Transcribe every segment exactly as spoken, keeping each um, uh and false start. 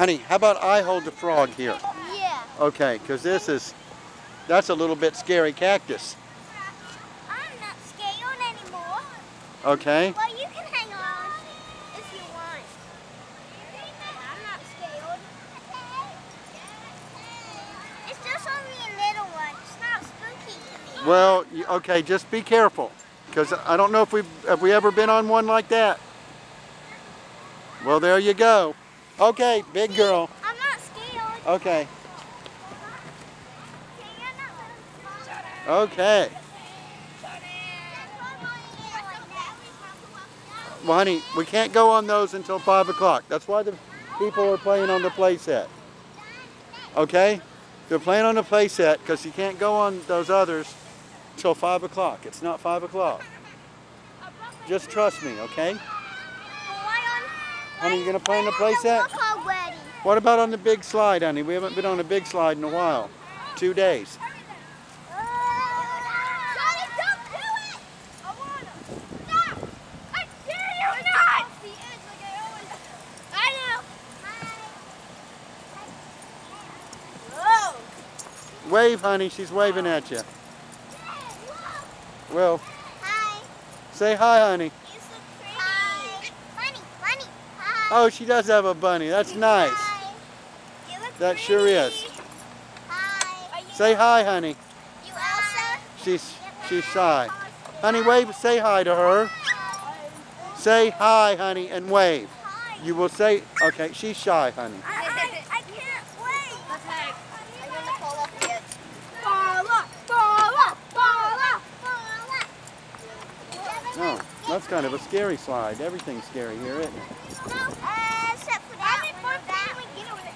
Honey, how about I hold the frog here? Yeah. Okay, because this is, that's a little bit scary cactus. I'm not scared anymore. Okay. Well, you can hang on if you want. I'm not scared. It's just only a little one. It's not spooky to me. Well, you- okay, just be careful. Because I don't know if we've, have we ever been on one like that? Well, there you go. Okay, big girl. I'm not scared. Okay. Okay. Well, honey, we can't go on those until five o'clock. That's why the people are playing on the play set. Okay? They're playing on the play set because you can't go on those others until five o'clock. It's not five o'clock. Just trust me, okay? Honey, you going to play on the play set? What about on the big slide, honey? We haven't been on a big slide in a while. Two days. Wave, honey. She's waving at you. Well, Hi. say hi, honey. You're so pretty. Hi. Bunny, bunny. Hi. Oh, she does have a bunny. That's nice. Hi. You look That pretty. sure is. Hi. Say hi, honey. You Elsa? She's she's shy. Honey, wave. Say hi to her. Say hi, honey, and wave. Hi. You will say. Okay, she's shy, honey. I, I, I can't wait. Okay. I'm going to fall off again. No, that's kind of a scary slide. Everything's scary here, isn't it? No, uh, except for that one. That one. Get over this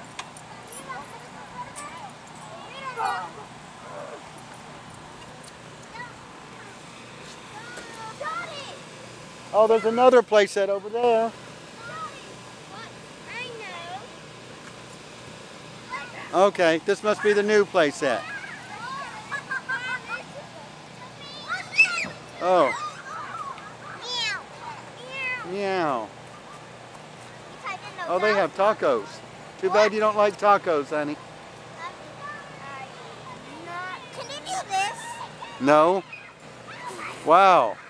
playground. Oh, there's another play set over there. I know. Okay, this must be the new play set. Oh, Meow. meow. Type in the Oh, they have tacos. Too bad you don't like tacos, honey. Can you do this? No? Wow.